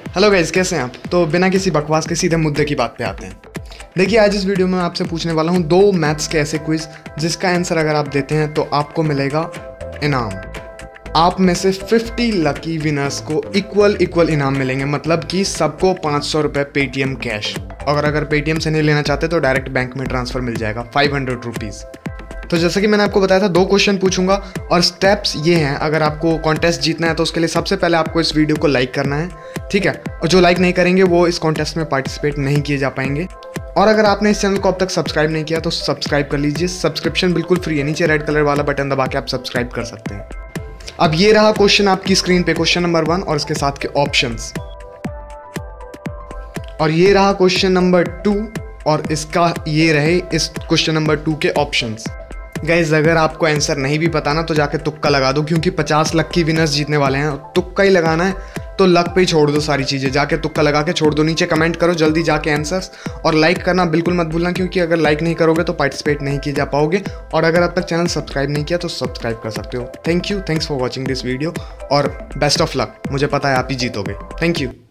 Hello guys, कैसे हैं आप। तो बिना किसी बकवास के सीधे मुद्दे की बात पे आते हैं। देखिए, आज इस वीडियो में मैं आपसे पूछने वाला हूँ 2 मैथ्स के ऐसे क्विज जिसका आंसर अगर आप देते हैं तो आपको मिलेगा इनाम। आप में से 50 लकी विनर्स को इक्वल इनाम मिलेंगे, मतलब कि सबको 500 रुपये पेटीएम कैश, और अगर पेटीएम से नहीं लेना चाहते तो डायरेक्ट बैंक में ट्रांसफ़र मिल जाएगा 500 रुपीज़। तो जैसे कि मैंने आपको बताया था 2 क्वेश्चन पूछूंगा और स्टेप्स ये हैं। अगर आपको कॉन्टेस्ट जीतना है तो उसके लिए सबसे पहले आपको इस वीडियो को लाइक करना है, ठीक है। और जो लाइक नहीं करेंगे वो इस कॉन्टेस्ट में पार्टिसिपेट नहीं किए जा पाएंगे। और अगर आपने इस चैनल को अब तक सब्सक्राइब नहीं किया तो सब्सक्राइब कर लीजिए। सब्सक्रिप्शन बिल्कुल फ्री है, नीचे रेड कलर वाला बटन दबा के आप सब्सक्राइब कर सकते हैं। अब ये रहा क्वेश्चन आपकी स्क्रीन पे, क्वेश्चन नंबर 1 और इसके साथ के ऑप्शंस। और ये रहा क्वेश्चन नंबर 2 और इसका ये रहे इस क्वेश्चन नंबर 2 के ऑप्शंस। गाइज, अगर आपको आंसर नहीं भी पता ना तो जाके तुक्का लगा दो, क्योंकि 50 लकी विनर्स जीतने वाले हैं। तुक्का ही लगाना है तो लक पे ही छोड़ दो सारी चीज़ें, जाके तुक्का लगा के छोड़ दो। नीचे कमेंट करो जल्दी जाके आंसर्स, और लाइक करना बिल्कुल मत भूलना, क्योंकि अगर लाइक नहीं करोगे तो पार्टिसिपेट नहीं किए जा पाओगे। और अगर अब तक चैनल सब्सक्राइब नहीं किया तो सब्सक्राइब कर सकते हो। Thank you, thanks for watching this video और बेस्ट ऑफ लक। मुझे पता है आप ही जीतोगे। Thank you.